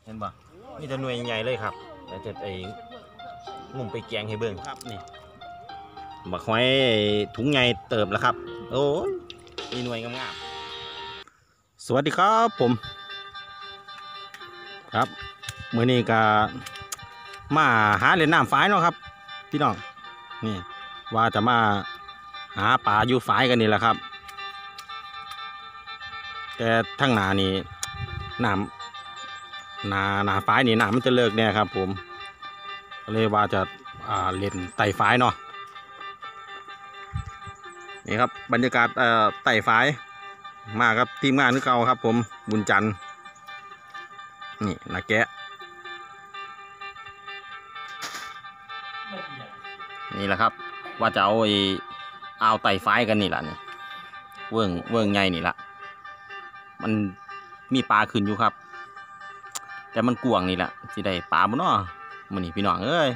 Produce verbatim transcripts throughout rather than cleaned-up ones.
ห็นบ่นี่จะหน่วยใหญ่เลยครับแล้วจะไอ้งุ่มไปแกงให้เบิ่งครับนี่บักหอยถุงใหญ่เติบแล้วครับโอ้ยมีหน่วยงามๆสวัสดีครับผมครับมื้อนี้ก็มาหาเล่นน้ำฝายเนาะครับพี่น้องนี่ว่าจะมาหาปลาอยู่ฝายกันนี่แหละครับแต่ทั้งหนานี่น้ำหนาหนาฝายนี่น้ำมันจะเลิกเนี่ยครับผมเลยว่าจะอ่าเล่นไต่ฝายเนาะนี่ครับบรรยากาศเอ่อไต่ฝายมาครับทีมงานนึกเก่าครับผมบุญจันทร์นี่นาแกะนี่แหละครับว่าจะเอาไอ้เอาไต่ฝายกันนี่แหละนี่เวิ้งเวิ้งใหญ่นี่แหละมันมีปลาขึ้นอยู่ครับแต่มันกวางนี่แหละสิได้ปลาบ่เนาะมื้อนี้พี่น้องเอ้ย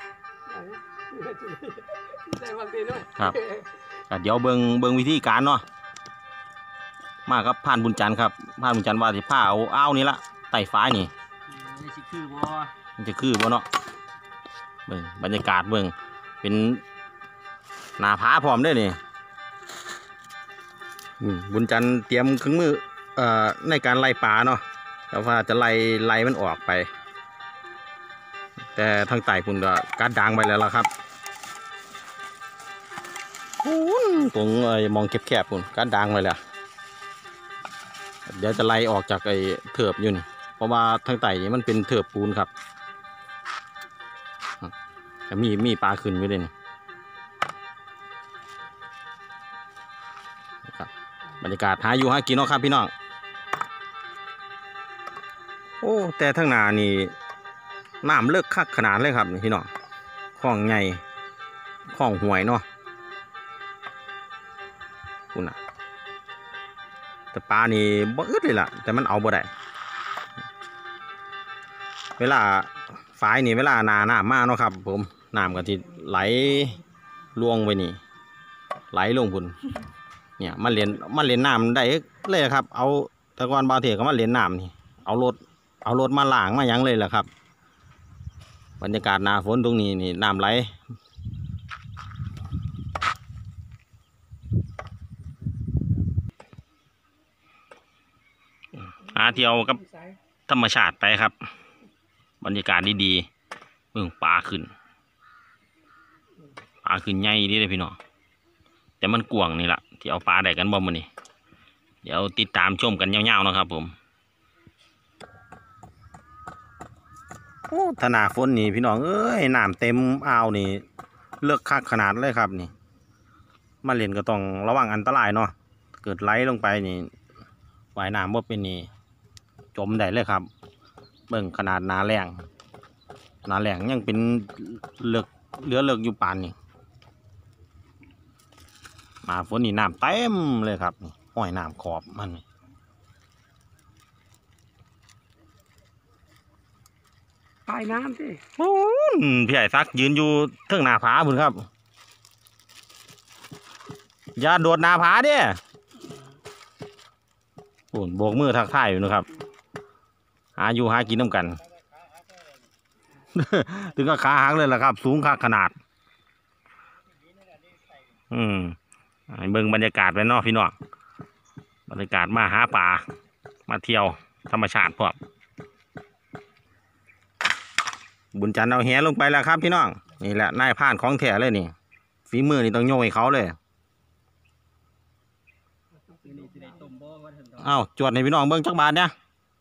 ครับเดี๋ยวเบิ่งเบิ่งวิธีการเนาะมาครับผ่านบุญจันทร์ครับผ่านบุญจันทร์ว่าสิพาเอาอ้าวนี่ละไต่ฝายนี่มันจะคือบ่มันจะคือบ่เนาะเบิ่งบรรยากาศเบิ่งเป็นหน้าผาพร้อมเด้อนี่บุญจันทร์เตรียมเครื่องมือเอ่อในการไล่ปลาเนาะแต่ว่าจะไล่ไล่มันออกไปแต่ทางใต้พุ่นก็กัดด่างไปแล้วล่ะครับตรงไอ้มองแคบๆพุ่นกัดด่างไปแล้วเดี๋ยวจะไล่ออกจากไอ้เถือบอยู่นี่เพราะว่าทางใต้นี่มันเป็นเถือบปูนครับจะมีมีปลาขึ้นอยู่เลยนี่ครับบรรยากาศหาอยู่หากินเนาะครับพี่น้องโอ้แต่ทั้งนานี่น้ำเลิกคักขนาดเลยครับพี่น้องคลองใหญ่คลองห่วยเนาะคุณน่ะแต่ปลานี่บ่อึดเลยล่ะแต่มันเอาบ่ได้เวลาฝายนี่เวลานาน้ำมาเนาะครับผมน้ำก็ที่ไหลลวงไปนี่ไหลลงพุ่นเนี่ยมันเล่นมันเล่นน้ำได้เลยครับเอาตะกอนบางทีก็มาเล่นน้ำนี่เอารถเอารถมาล้างมายังเลยแหละครับบรรยากาศหน้าฝนตรงนี้นี่น้ำไหลหาเที่ยวกับธรรมชาติไปครับบรรยากาศดีๆเมืองปลาขึ้นปลาขึ้นใหญ่ดีเลยพี่น้องแต่มันกวางนี่แหละที่เอาปลาได้กันบ่มื้อนี้เดี๋ยวติดตามชมกันยาวๆนะครับผมโอ้ถนาฝนนี่พี่น้องเอ้ยน้ำเต็มอ่าวนี่เลือกคักขนาดเลยครับนี่มาเล่นก็ต้องระวังอันตรายเนาะเกิดไหลลงไปนี่ว่ายน้ำบ่เป็นนี่จมได้เลยครับเบิ่งขนาดนาแรงนาแรงยังเป็นเลือกเหลือเลือกอยู่ปานนี่มาฝนนี่น้ำเต็มเลยครับห้อยน้ำขอบมันปลายน้ำสิโอ้พี่ใหญ่ซักยืนอยู่เทิงหน้าผาบุญครับอย่าโดดหน้าผาเด้โอ้โบกมือทักทายอยู่นะครับหาอยู่หากินน้ำกัน ถึงกับขาหักเลยล่ะครับสูงขาขนาดอืมเบิ่งบรรยากาศไปเนาะพี่น้องบรรยากาศมาหาป่ามาเที่ยวธรรมชาติพร้อมบุญจันทร์เอาแหลงไปแล้วครับพี่น้องนี่แหละนายพรานของแท้เลยนี่ฝีมือนี่ต้องโยกให้เขาเลยเอ้าจวดให้พี่น้องเบิ่งจักบาทเนี่ย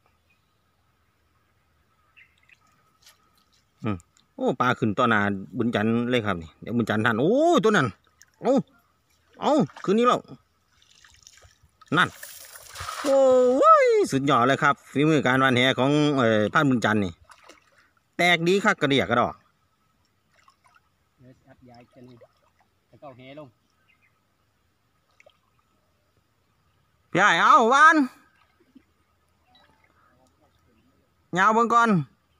อืมโอ้ปลาขึ้นต่อหน้าบุญจันทร์เลยครับนี่เดี๋ยวบุญจันทร์ท่านโอ้ตัวนั้นโอ้เอาคืนนี้แล้วนั่นโอ้ยสุดยอดเลยครับฝีมือการวานแหของเอ่อพรานบุญจันทร์นี่แตกดีคักกระเดียกระดอกยายจะนี่จะเข้าแหลงพี่ใหญ่เอาวานยาวเบิ่งก่อน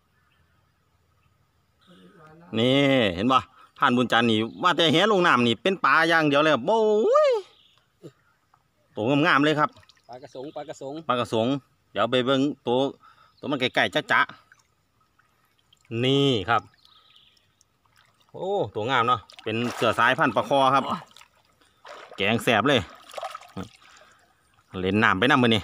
นี่เห็นป่ะผ่านบุญจันทร์นี่ว่าแต่แหลงน้ำนี่เป็นปลาอย่างเดียวเลยโอ้ยตัวงามๆเลยครับปลากระสงปลากระสงปลากระสงเดี๋ยวไปเบิ่งตัวตัวมันไก่ๆจ๊ะๆนี่ครับโอ้ตัวงามเนาะเป็นเสือสายพันธุ์ปลาคอครับแกงแสบเลยเล่นน้ำไปน้ำมือนี่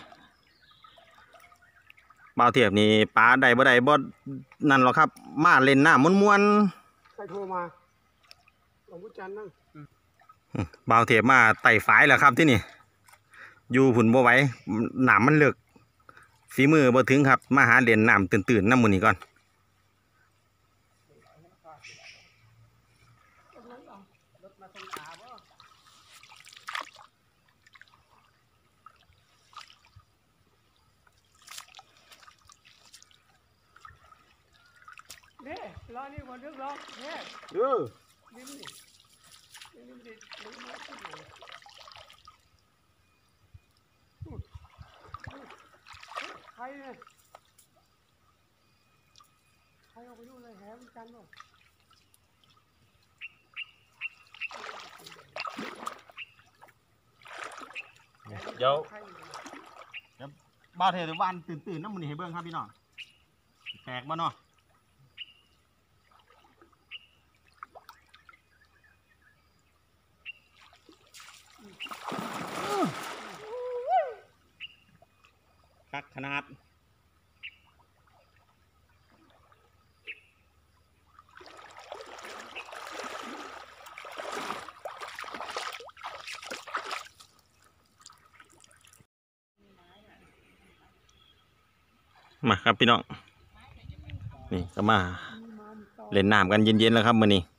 บ่าวเทียบนี่ปลาใดบ่ใดบ่นั่นหรอกครับมาเล่นน้ำม้วนๆใครโทรมาหลวงพ่อจันทร์นั่งบ่าวเทียบมาไต่ฝายแล้วครับที่นี่อยู่ผุนบ่ไหวหนามมันเลือกฝีมือบ่ถึงครับมาหาเล่นน้ำตื่นๆน้ำมือนี่ก่อนเนี่ยรอนี่ก่อนเดี๋ยวรอเนี่ยเออนี่นี่นี่นี่นี่นี่มาขึ้นเลยนู่นนู่นใครเนี่ยใครเอาไปดูเลยแหมจันทร์เนาะเดี๋ยวใครอยู่เนี่ยบ่าวเทียบวันตื่นๆน้ำมือนี่ให้เบิ่งครับพี่น้องแตกบ่เนาะคักขนาดมาครับพี่น้องนี่ก็มาเล่นน้ำกันเย็นๆแล้วครับมื้อนี้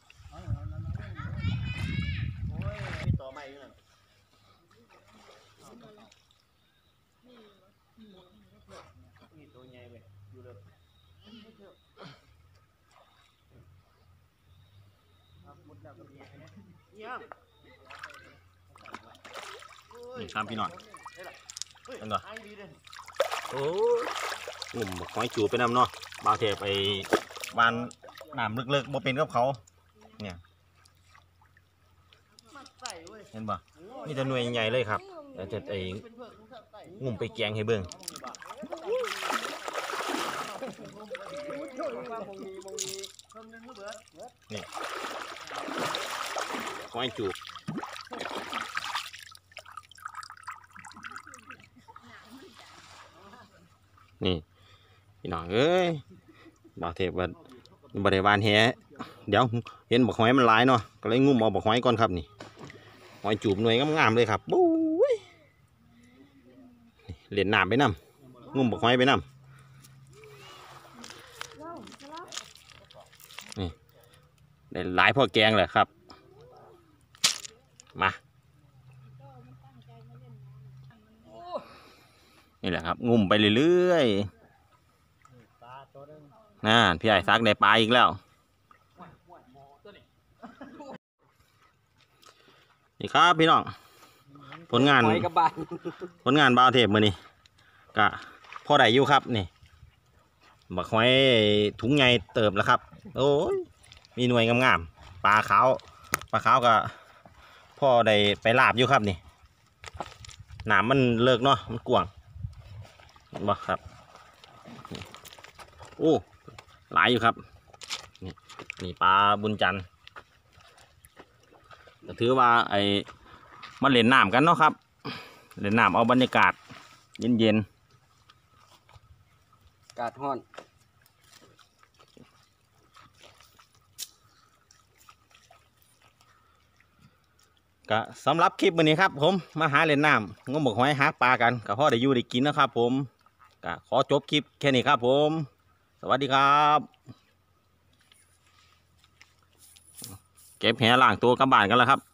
นี่ครับพี่น้องเห็นบ่โอ้งุ่มหอยจูไปนำเนาะบาวเทไปวานน้ำลึกๆบ่เป็นกับเขาเนี่ยเห็นบ่นี่จะหน่วยใหญ่เลยครับเดี๋ยวจะไอ้งุ่มไปแกงให้เบิ่งนี่หอยจูนี่พี่น้องเอ้ยบ่าวเทพว่าบริวารแฮเดี๋ยวเห็นบักหอยมันหลายเนาะก็เลยงุ่มเอาบักหอยก่อนครับนี่หอยจูบหน่วยงามๆเลยครับบู๊ยเล่นน้ำไปน้ำงุ่มบักหอยไปน้ำนี่ได้หลายพ่อแกงเลยครับมานี่แหละครับงุ่มไปเรื่อยๆน่าพี่ไอ้ซักได้ปลาอีกแล้วนี่ครับพี่น้องผลงานผลงานบ่าวเทพมือนี่กะพอได้อยู่ครับนี่บักหอยถุงใหญ่เติบแล้วครับโอ้ยมีหน่วยงามๆปลาขาวปลาขาวก็พ่อได้ไปลาบอยู่ครับนี่หนามมันเลิกเนาะมันกว้างบ่ครับโอ้หลายอยู่ครับนี่นี่ปลาบุญจันทร์ก็ถือว่าไอ้มาเล่นน้ำกันเนาะครับเล่นน้ำเอาบรรยากาศเย็นๆกาดฮ้อนก็สำหรับคลิปวันนี้ครับผมมาหาเล่นน้ำงมบกหอยหาปลากันก็พอได้อยู่ได้กินนะครับผมก็ขอจบคลิปแค่นี้ครับผมสวัสดีครับเก็บแหล่างตัวกลับบ้านกันแล้วครับ